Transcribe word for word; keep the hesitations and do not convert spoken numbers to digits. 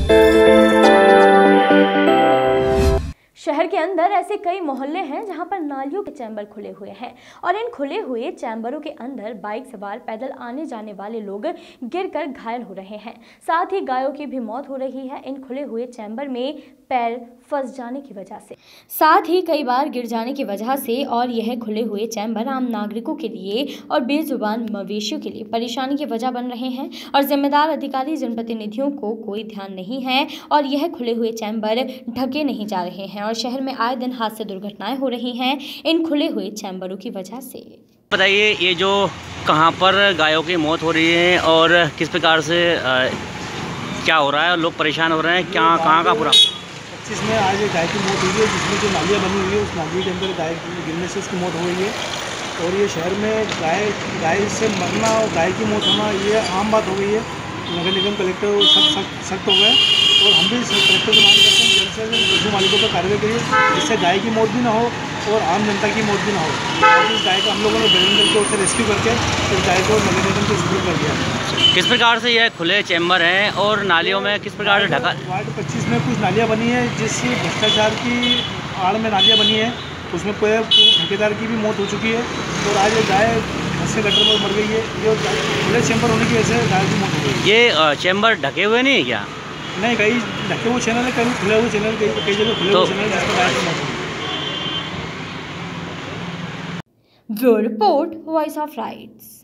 शहर के अंदर ऐसे कई मोहल्ले हैं जहां पर नालियों के चैम्बर खुले हुए हैं और इन खुले हुए चैम्बरों के अंदर बाइक सवार पैदल आने जाने वाले लोग गिरकर घायल हो रहे हैं। साथ ही गायों की भी मौत हो रही है इन खुले हुए चैम्बर में पैर फंस जाने की वजह से, साथ ही कई बार गिर जाने की वजह से। और यह खुले हुए चैम्बर आम नागरिकों के लिए और बेजुबान मवेशियों के लिए परेशानी की वजह बन रहे हैं और जिम्मेदार अधिकारी जनप्रतिनिधियों को कोई ध्यान नहीं है और यह खुले हुए चैम्बर ढके नहीं जा रहे हैं और शहर में आए दिन हादसे दुर्घटनाएं हो रही हैं इन खुले हुए चैम्बरों की वजह से। बताइए, ये जो कहां पर गायों की मौत हो रही है और किस प्रकार से आ, क्या हो रहा है, लोग परेशान हो रहे हैं, क्या कहां का पूरा पच्चीस में आज एक गाय की मौत हुई है जिसमें जो नालियाँ बनी हुई है उस नाली के अंदर गाय गिरने से उसकी मौत हो गई है। और ये शहर में गाय गाय से मरना और गाय की मौत होना ये आम बात हो गई है। नगर निगम कलेक्टर सब सख्त सख्त हो गए और हम भी कलेक्टर से मांग करते हैं जल्द से जल्द पशु मालिकों पर कार्रवाई करिए जिससे गाय की मौत भी ना हो और आम जनता की मौत भी ना हो। और इस गाय को हम लोगों ने बजरंग दल की ओर से रेस्क्यू करके इस गाय को नगर निगम को स्कूल कर दिया। किस प्रकार से यह खुले चैम्बर हैं और नालियों में किस प्रकार से ढका? वार्ड पच्चीस में कुछ नालियाँ बनी है जिस भ्रष्टाचार की आड़ में नालियाँ बनी है, उसमें पूरे ठेकेदार की भी मौत हो चुकी है और आज ये गाय से गटर में मर गई है। ये खुले चैम्बर होने की वजह से गाय की मौत हो गई। ये चैम्बर ढके हुए नहीं है क्या? नहीं, कई ढके हुए चैनल है, कई खुले हुए चैनल, कई कई जगह खुले हुए चैनल जिसमें गाय की मौत हो गई। Bureau report, voice of rights.